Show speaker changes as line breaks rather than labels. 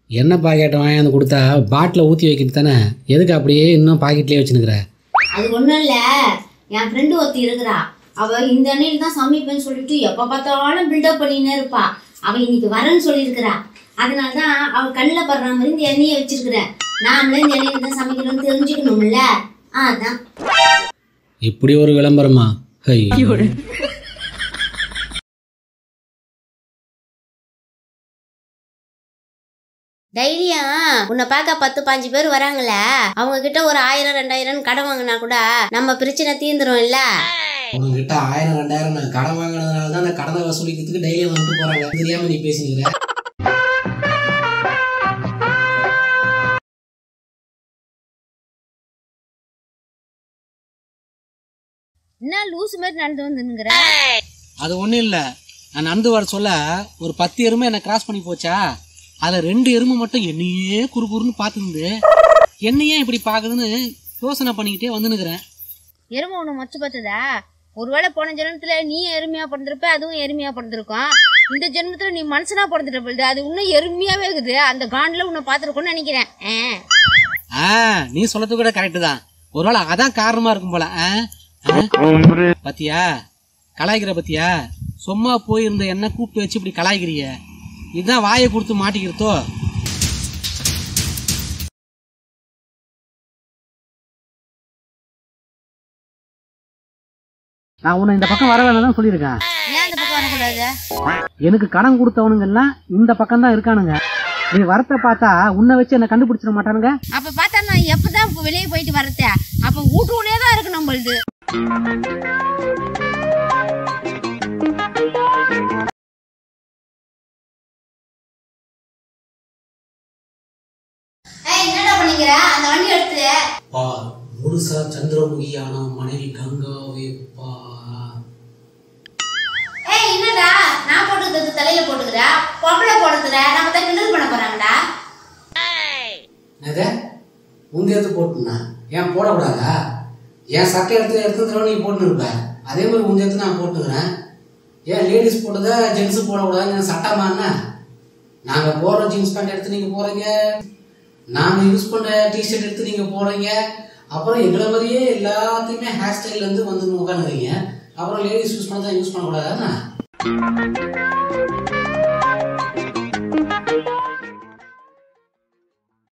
என்ன பாக்கெட் வாங்கி கொடுத்தா பாட்டில் ஊற்றி வைக்கிட்டு தானே, எதுக்கு அப்படியே இன்னும் பாக்கெட்லேயே வச்சுனுக்குற?
அது ஒன்றும் இல்லை, என் ஃப்ரெண்டு ஒருத்தி இருக்கிறா. அவள் இந்த எண்ணெயில் தான் சமைப்பேன்னு சொல்லிட்டு எப்போ பார்த்தாலும் பில்டப் பண்ணினே இருப்பா. அவள் இன்னைக்கு வரேன்னு சொல்லியிருக்கிறா. அதனால தான் அவள் கண்ணில் படுற மாதிரி இந்த எண்ணெயை வச்சிருக்கிறேன். நாமளே இந்த எண்ணெயில் தான் சமைக்கணும்னு தெரிஞ்சுக்கணும்ல, அதான்.
இப்படி ஒரு விளம்பரமா?
தைரியம் உன்னை பார்க்க 10-15 பேர் வராங்களே, அவங்க கிட்ட ஒரு 1000-2000 கடன் வாங்கினா கூட நம்ம பிரச்சனை தீர்ந்துரும் இல்ல.
உங்ககிட்ட 1000-2000 நான் கடன் வாங்கினதுனால தான் அந்த கடனை வசூலிக்கிறதுக்கு டெய்லி வந்துட்டு போறாங்க. தெரியாம நீ பேசிக்கிற.
என்ன லூசு மாதிரி நடந்து வந்துங்கிற?
அது ஒண்ணும் இல்ல, நான் நடந்து வர சொல்ல ஒரு 10 எருமை என்ன கிராஸ் பண்ணி போச்சா, அதுல 2 எருமை மட்டும் என்னையே குறுகுறுன்னு பாத்துருந்து என்னையே இப்படி பாக்குதுன்னு யோசனை பண்ணிக்கிட்டே வந்துனுக்குறேன்.
எருமை ஒண்ணு மச்சு பார்த்ததா? ஒருவேளை போன ஜென்மத்துல நீ எருமையா பிறந்திருப்ப, அதுவும் எருமையா பிறந்திருக்கும். இந்த ஜென்மத்துல நீ மனுஷனா பிறந்துட்ட போது அது இன்னும் எருமையாவே இருக்குது. அந்த காண்டில உன்னை பாத்துருக்கோன்னு நினைக்கிறேன்.
நீ சொல்றது கூட கரெக்ட் தான். ஒருவேளை அதான் காரணமா இருக்கும் போல. பத்தியா கலாய்க்கிற பத்தியா? சும்மா போயிருந்த என்ன கூப்பிட்டு வச்சு இப்படி கலாய்க்கிறிய? இதுதான் வாயை கொடுத்து மாட்டிக்கிறதோ? நான் உன்னை இந்த பக்கம் வர வேணாம் சொல்லியிருக்கேன். எனக்கு கடன் கொடுத்தவனுங்க எல்லாம் இந்த பக்கம் தான் இருக்கானுங்க. நீ வரத்தை பார்த்தா உன்னை வச்சு என்ன கண்டுபிடிச்சிட மாட்டானுங்க.
அப்ப பார்த்தா நான் எப்பதான் வெளியே போயிட்டு வரத்த? அப்ப வீட்டுக்குள்ளே தான் இருக்கு நம்மளுது. என்னடா பண்ணிக்கிற? அந்த வண்டி எடுத்து பா. முழுசா சந்திரமுகியான மனைவி கங்காவே பா. என்னடா நான் போட்டுக்கிறது தலையில போட்டுக்கிற? பொம்பளை போடுற நம்ம தான் கிண்டல் பண்ண போறாங்கடா.
உங்க எடுத்து போட்டுனா ஏன் போடக்கூடாதா? என் சட்டை எடுத்து நீ போட்டுன்னு இருப்ப. அதே மாதிரி உங்க எடுத்து நான் போட்டுக்கிறேன். ஏன் லேடிஸ் போட்டதை ஜென்ஸ் போடக்கூடாதுன்னு சட்டமானா? நாங்க போடுற ஜீன்ஸ் பேண்ட் எடுத்து நீங்க போறீங்க, நாங்க யூஸ் பண்ற டிஷர்ட் எடுத்து நீங்க போறீங்க. அப்புறம் எங்களை மாதிரியே எல்லாத்தையுமே ஹேர் ஸ்டைல்ல இருந்து வந்து உட்காந்துறீங்க. அப்புறம் லேடிஸ் யூஸ் பண்ணதான் யூஸ் பண்ணக்கூடாதுன்னா?